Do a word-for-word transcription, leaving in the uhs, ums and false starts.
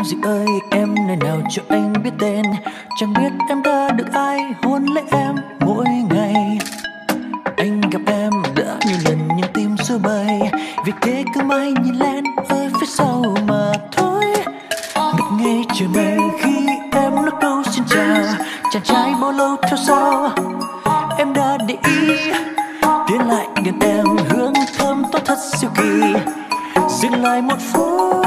gì ơi em nơi nào cho anh biết tên. Chẳng biết em đã được ai hôn lấy em mỗi ngày. Anh gặp em đã nhiều lần nhưng tim rối bời, vì thế cứ mãi nhìn lên ở phía sau mà thôi. Ngập ngây trời mây khi em nói câu xin chào. Chàng trai bao lâu theo sau em đã để ý, tiến lại gần em hương thơm tốt thật siêu kỳ. Dừng lại một phút